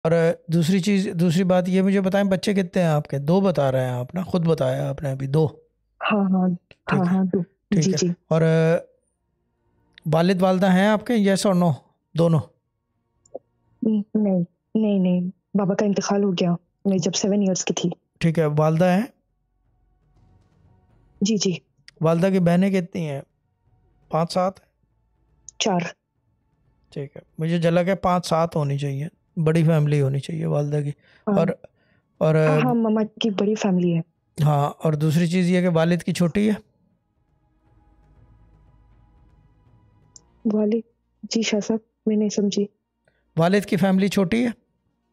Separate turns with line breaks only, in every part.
और दूसरी बात ये मुझे बताएं, बच्चे कितने हैं आपके? दो बता रहे हैं आप ना, खुद बताया आपने अभी दो।
हाँ हाँ। हाँ
ठीक है।
हाँ, दो।
ठीक
जी
है।
जी।
और वालिद वालदा हैं आपके, यस और नो, दोनों?
नहीं नहीं नहीं, बाबा का इंतकाल हो गया मैं जब 7 इयर्स की थी।
ठीक है। वालदा हैं?
जी जी।
वालदा की बहनें कितनी हैं? पाँच सात?
4।
ठीक है, मुझे झलक है पाँच सात होनी चाहिए, बड़ी फैमिली होनी चाहिए वालदा की।
हाँ
और और
हाँ हाँ, मामा की बड़ी फैमिली है।
हाँ, और दूसरी चीज़ ये कि वालिद की छोटी है?
वाले? जी शाह साहब, मैं नहीं समझी।
वालिद की फैमिली छोटी है?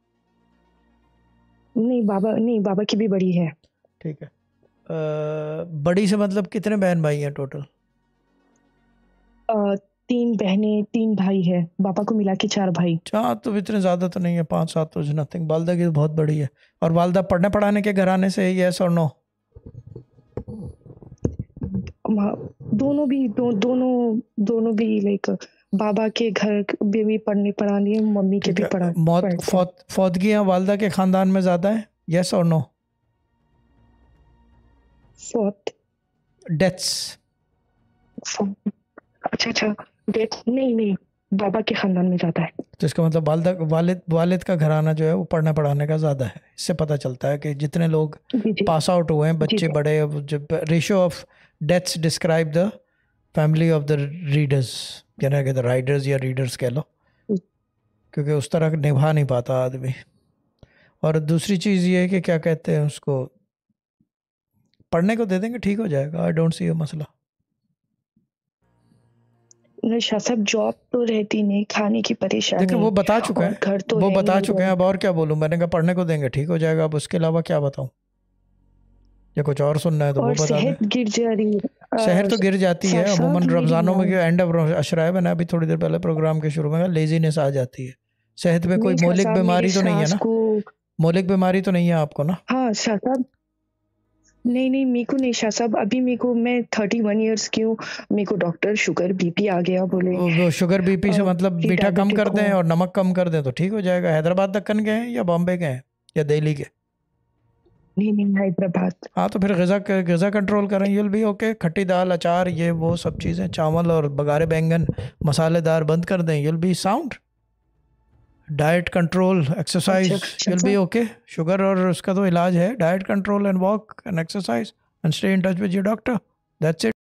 नहीं बाबा, नहीं बाबा की भी बड़ी है।
ठीक है। बड़ी से मतलब कितने बहन भाई हैं टोटल?
3 बहनें 3 भाई है, बाबा को मिला के 4 भाई।
हाँ, तो इतने ज़्यादा तो नहीं है, पाँच सात तो नथिंग। वालदा की तो बहुत बड़ी है। और वालदा पढ़ने पढ़ाने के घराने से है, यस और नो?
दोनों भी दोनों भी लाइक बाबा के घर में भी पढ़ने पढ़ानी है, मम्मी के
ठीक
भी
है। मौत
पढ़ते हैं।
फौतगियाँ वालदा के ख़ानदान में ज़्यादा है, यस और नो?
फोर्थ।
डेथ्स?
अच्छा अच्छा। डेथ नहीं नहीं, बाबा के खानदान में ज्यादा है।
तो इसका मतलब वालदा वालिद वालिद का घराना जो है वो पढ़ने पढ़ाने का ज़्यादा है। इससे पता चलता है कि जितने लोग
जी जी।
पास आउट हुए हैं,
जी
बच्चे
जी।
बड़े, जब ratio of deaths describe the family of the readers, कहना कि द राइडर्स या रीडर्स कह लो, क्योंकि उस तरह निभा नहीं पाता आदमी। और दूसरी चीज़ ये है कि क्या कहते हैं उसको, पढ़ने को दे देंगे, ठीक हो जाएगा, आई डोंट सी अ मसला।
नशा सब, जॉब तो रहती नहीं, खाने की
देखिए
परेशानी
वो बता चुके
और
हैं,
घर तो
वो
है
बता
नहीं
चुके हैं,
इधर।
अब और क्या बोलूं? मैंने कहा पढ़ने को देंगे, ठीक हो जाएगा, अब उसके अलावा क्या बताऊं? या कुछ और सुनना है तो वो
और
बता दें।
सेहत गिर जा रही है।
शहर तो गिर जाती है
शाह
अमूमन
मेरी
रमज़ानों में,
मॉम।
एंड ऑफ अशरा है, मैंने अभी थोड़ी देर पहले प्रोग्राम के शुरू में कहा, लेजीनेस आ जाती है। सेहत में कोई
नहीं शाह
मौलिक
साहब, मेरी
बीमारी तो नहीं है
सास
ना?
को।
मौलिक बीमारी तो नहीं है आपको ना?
हाँ शाह साहब। नहीं नहीं, मेरे को नहीं शाह साहब, अभी मेरे को, मैं 31 इयर्स की हूँ। मेरे को डॉक्टर शुगर बीपी आ गया बोले।
वो शुगर बीपी से मतलब
प्री
मीठा कम कर
डायबिटिक
दें
हूँ।
और नमक कम कर दें तो ठीक हो जाएगा। हैदराबाद दक्कन गए हैं या बॉम्बे गए हैं या दिल्ली के?
नहीं नहीं, हैदराबाद।
हाँ, तो फिर गज़ा कंट्रोल करें, यूल भी ओके। खट्टी दाल, अचार, ये वो सब चीज़ें, चावल और बघारे बैंगन मसालेदार बंद कर दें, you'll be sound. Diet control,
अच्छा
एक्सरसाइज,
शाह
यूल बी
साहब।
ओके। शुगर और उसका तो इलाज है, diet control and walk and exercise and stay in touch with your doctor, that's it.